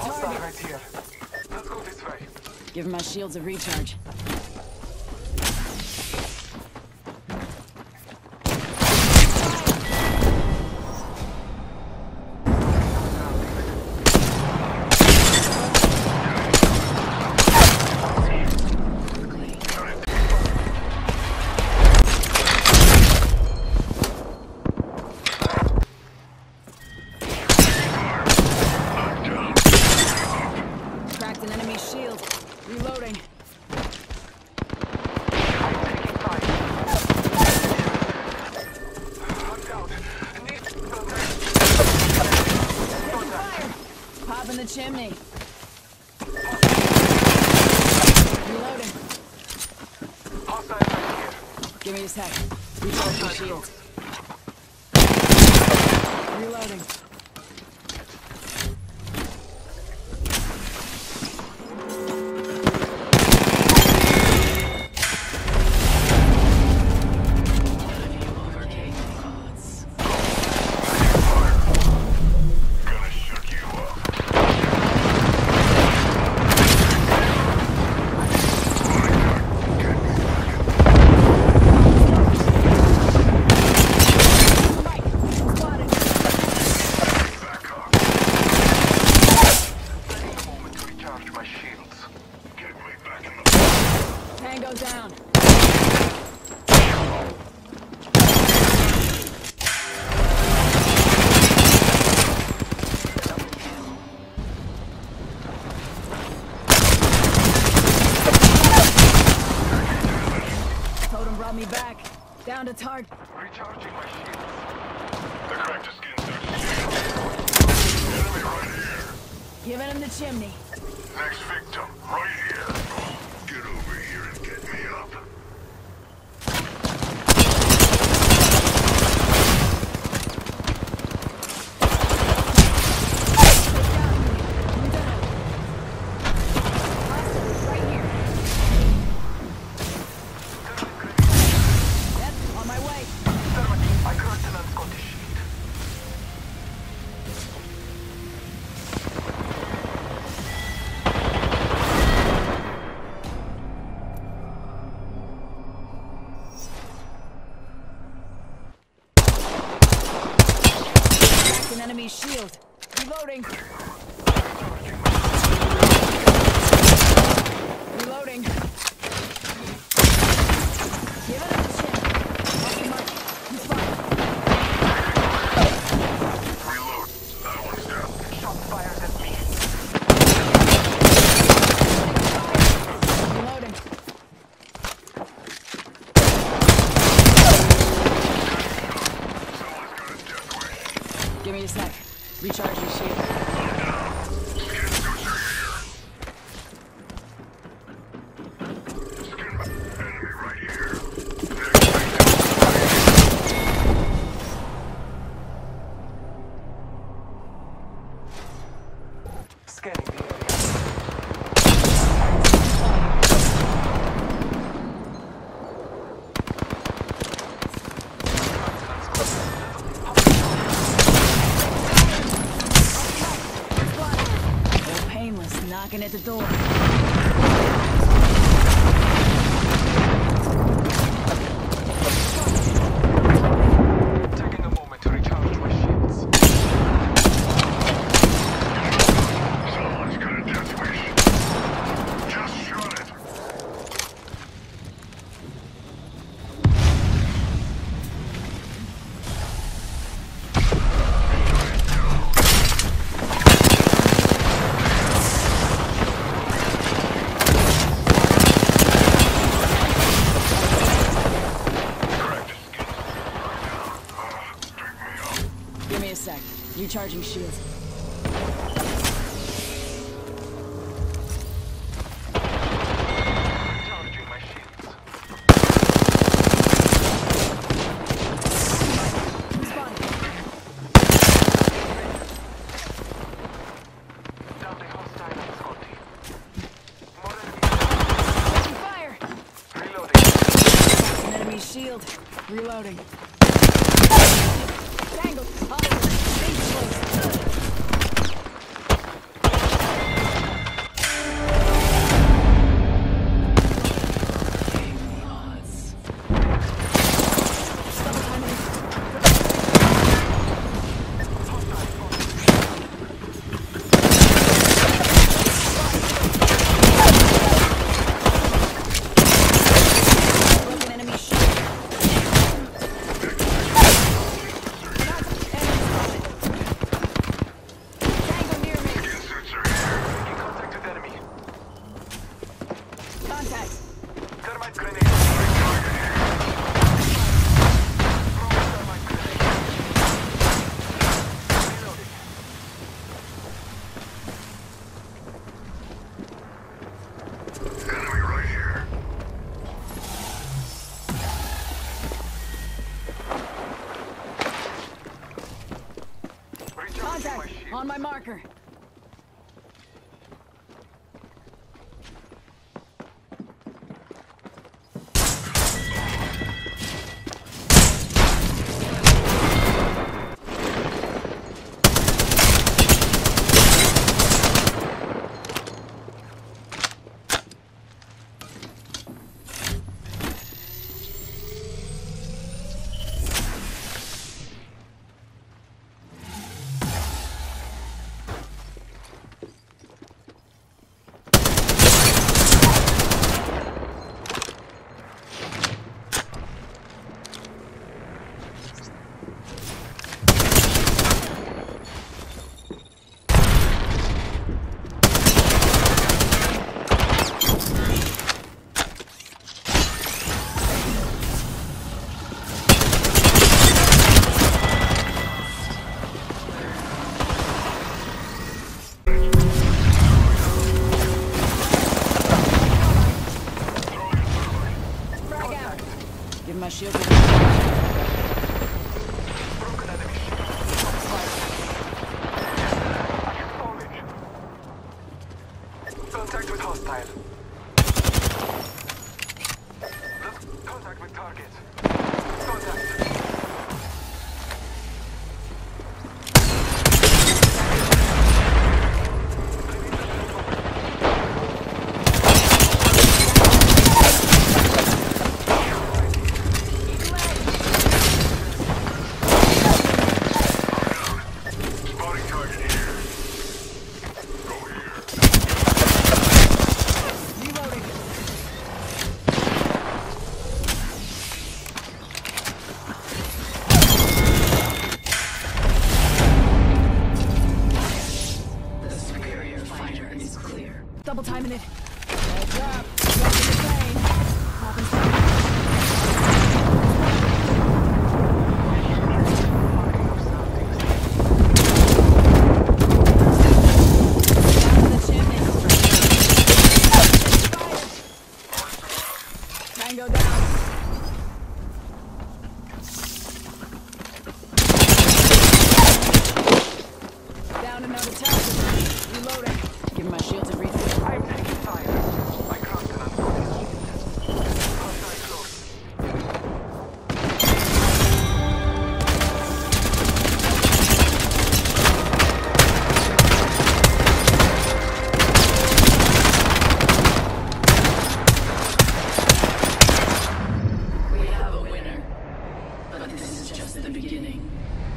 target. Right here. Let's go this way. Give my shields a recharge. Cracked an enemy shield. Reloading. Pop in the chimney. Reloading. Give me a sec. Recharge your shields. Reloading. Tango down. Totem brought me back. Down to target. Recharging my shield. The cracked skin enemy right here. Giving him the chimney. Next victim, right here. Get over here and get me up. Right here. Yep, on my way. I cracked an Scottish shield. An enemy shield. Reloading. Reloading. Give it a shit. Off the mark. He's fine. Reload. That one's down. Shot fires at me. Reloading. Someone's got a death wish. Give me a sec. Recharge your shield. Skin suits are here. Skin enemy right here. Next victim. Scanning the area. They're painless, knocking at the door. Taking a moment to recharge my shields. Someone's got a death wish. Just shot it. Give me a sec. Recharging shields. Recharging my shields. Spotted. Down the hostile Scotty. More Taking fire. enemy. Reloading. An enemy shield. Reloading. Tango. Stay close. marker. Give my shield. Broken enemy shield. I have fallen. Contact with hostile. Contact with target. Contact. Spotting target here. Go here. Reloading. The superior fighter is clear. Double timing it. Heads up. Dropping the plane. Popping stuff. Down the chimney. Tango down. Down another target. Reloading. Give my shields a refill. I am taking fire. I crossed an uncoated shield. Hostile close. We have a winner, but this is just the beginning.